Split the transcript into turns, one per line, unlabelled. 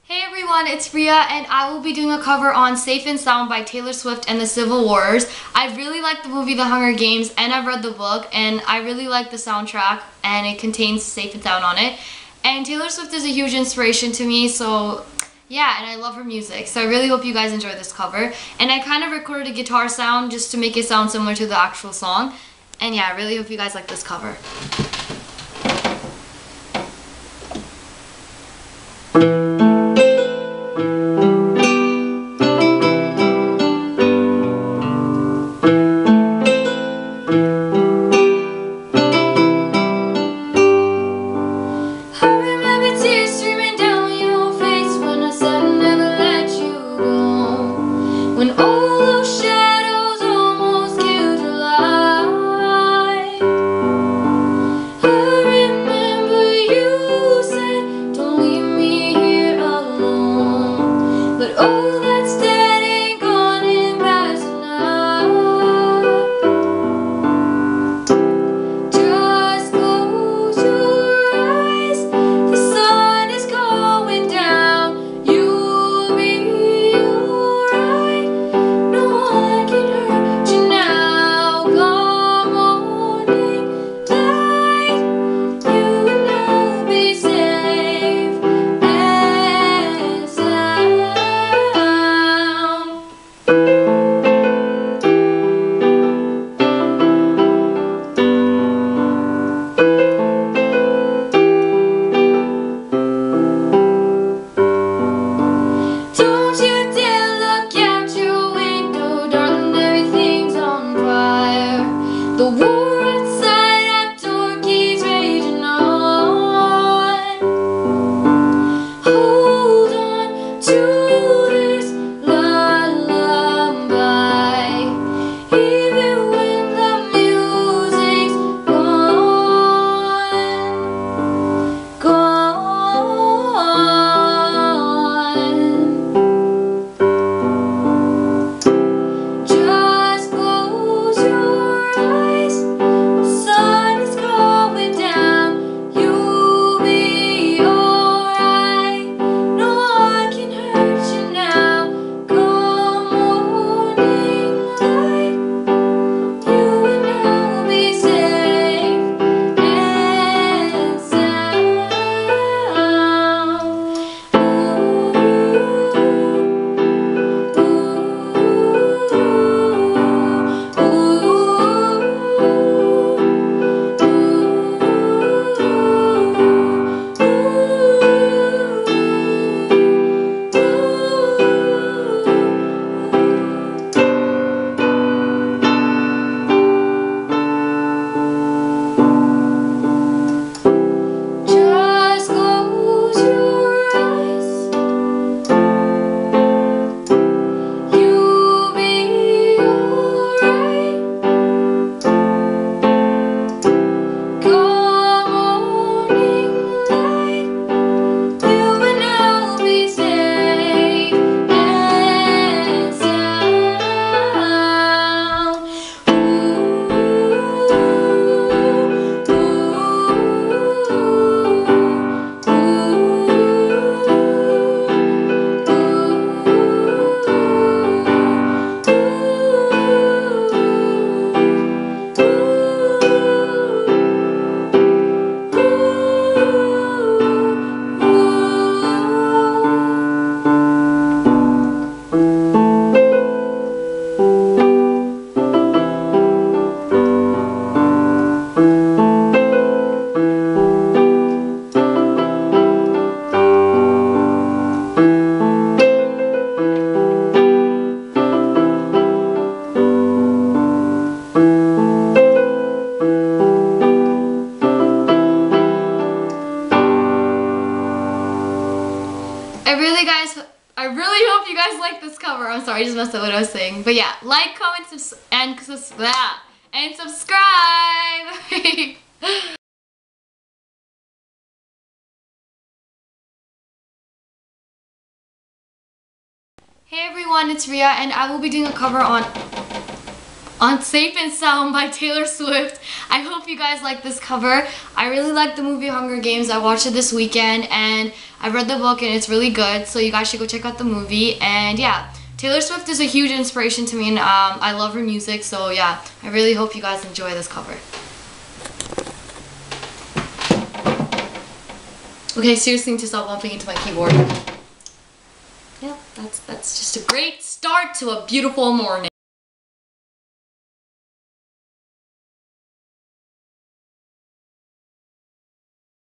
Hey everyone, it's Ria and I will be doing a cover on Safe and Sound by Taylor Swift and the Civil Wars. I really like the movie The Hunger Games and I've read the book and I really like the soundtrack and it contains Safe and Sound on it. And Taylor Swift is a huge inspiration to me, so yeah, and I love her music. So I really hope you guys enjoy this cover. And I kind of recorded a guitar sound just to make it sound similar to the actual song. And yeah, I really hope you guys like this cover. The war outside our door keeps raging on. Hold on to this lullaby, even when the music's gone. Just close your eyes. Sun is going down. You'll be alright. No one can hurt you now. Come morning light, you and I'll be safe and sound. Just close your eyes. You'll be alright. Come morning light, you and I'll be safe and sound. I really hope you guys like this cover. I'm sorry, I just messed up what I was saying. But yeah, like, comment, and subscribe. Hey everyone, it's Ria and I will be doing a cover on on Safe and Sound by Taylor Swift. I hope you guys like this cover. I really like the movie Hunger Games. I watched it this weekend and I read the book and it's really good. So you guys should go check out the movie. And yeah, Taylor Swift is a huge inspiration to me and I love her music. So yeah, I really hope you guys enjoy this cover. Okay, I seriously need to stop bumping into my keyboard. Yeah, that's just a great start to a beautiful morning.